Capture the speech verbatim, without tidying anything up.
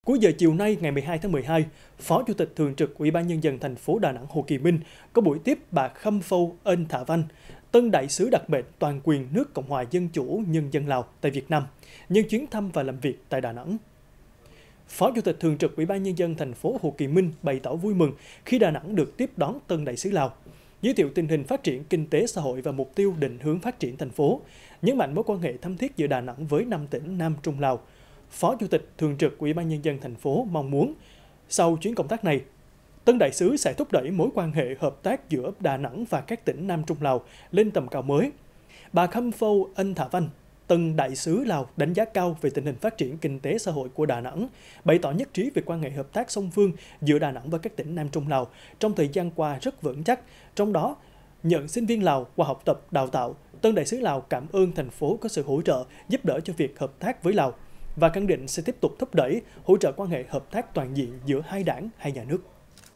Cuối giờ chiều nay ngày mười hai tháng mười hai, Phó Chủ tịch Thường trực Ủy ban Nhân dân thành phố Đà Nẵng Hồ Kỳ Minh có buổi tiếp bà Khâm Phâu Ân Thạ Văn, Tân Đại sứ đặc mệnh toàn quyền nước Cộng hòa Dân chủ Nhân dân Lào tại Việt Nam, nhân chuyến thăm và làm việc tại Đà Nẵng. Phó Chủ tịch Thường trực Ủy ban Nhân dân thành phố Hồ Kỳ Minh bày tỏ vui mừng khi Đà Nẵng được tiếp đón Tân Đại sứ Lào, giới thiệu tình hình phát triển kinh tế xã hội và mục tiêu định hướng phát triển thành phố, nhấn mạnh mối quan hệ thâm thiết giữa Đà Nẵng với năm tỉnh Nam Trung Lào. Phó Chủ tịch Thường trực Ủy ban Nhân dân thành phố mong muốn sau chuyến công tác này, Tân Đại sứ sẽ thúc đẩy mối quan hệ hợp tác giữa Đà Nẵng và các tỉnh Nam Trung Lào lên tầm cao mới. Bà Khâm Phâu Ân Thạ Văn, Tân Đại sứ Lào đánh giá cao về tình hình phát triển kinh tế xã hội của Đà Nẵng, bày tỏ nhất trí về quan hệ hợp tác song phương giữa Đà Nẵng và các tỉnh Nam Trung Lào trong thời gian qua rất vững chắc, trong đó nhận sinh viên Lào qua học tập, đào tạo. Tân Đại sứ Lào cảm ơn thành phố có sự hỗ trợ, giúp đỡ cho việc hợp tác với Lào và khẳng định sẽ tiếp tục thúc đẩy, hỗ trợ quan hệ hợp tác toàn diện giữa hai đảng, hai nhà nước.